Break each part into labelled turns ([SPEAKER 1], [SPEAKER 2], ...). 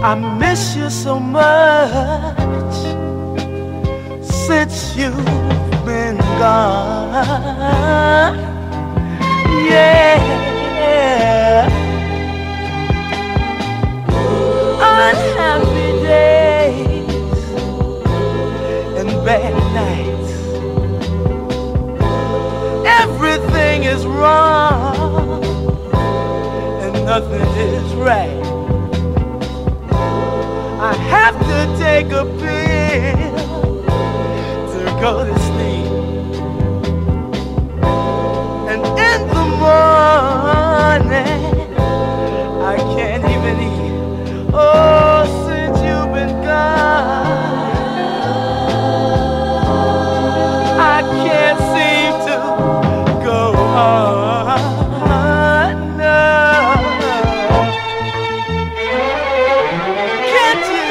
[SPEAKER 1] I miss you so much since you've been gone. Yeah, unhappy days and bad nights. Everything is wrong and nothing is right. I have to take a pill to go to sleep, and in the morning I can't even eat. Oh, since you've been gone, I can't seem to go on. No. Can't you?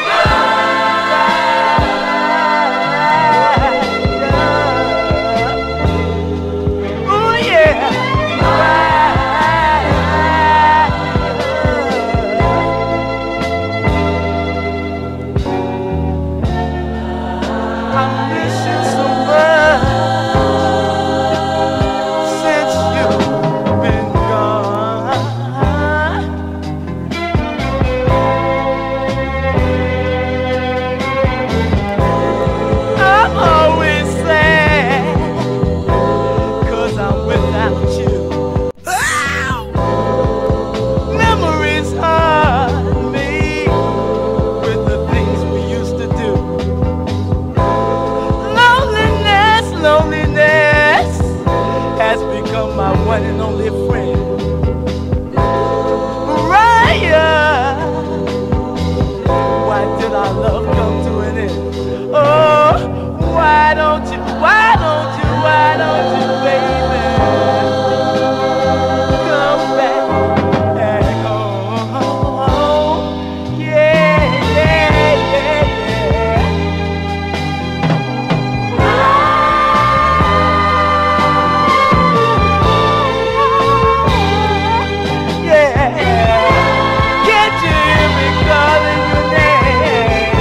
[SPEAKER 1] Oh yeah. I miss you so much since you've been gone. I'm always sad 'cause I'm without you. Memories haunt me with the things we used to do. Loneliness, loneliness has become my one and only friend. Mariah, why did our love come to an end? Oh, why don't you, baby, come back home? Yeah, yeah, yeah, yeah. Yeah. Can't you hear me calling your name?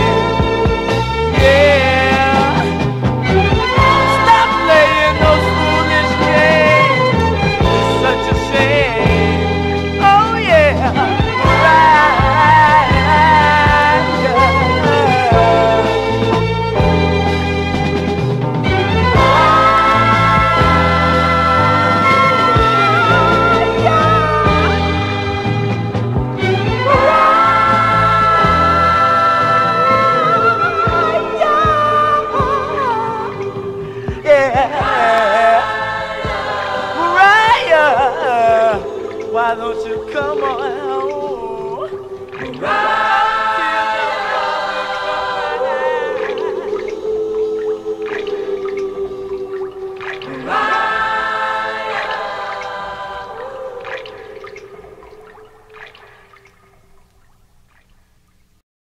[SPEAKER 1] Yeah. Stop playing those foolish games. It's such a shame. Oh yeah. Right. Yeah. Mariah, why don't you come on